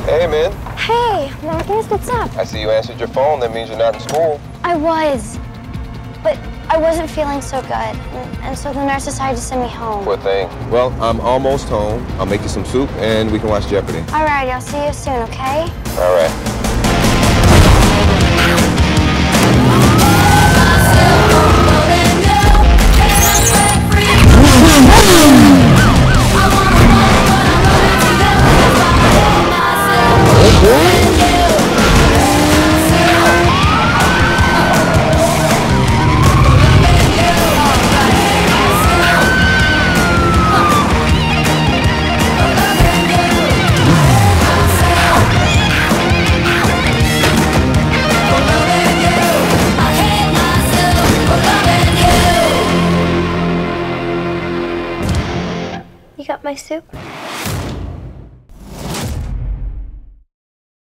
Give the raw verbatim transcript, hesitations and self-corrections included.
Hey, man. Hey, Marcus, what's up? I see you answered your phone. That means you're not in school. I was, but I wasn't feeling so good, and, and so the nurse decided to send me home. Poor thing. Well, I'm almost home. I'll make you some soup, and we can watch Jeopardy. All right, I'll see you soon, okay? All right. You got my soup?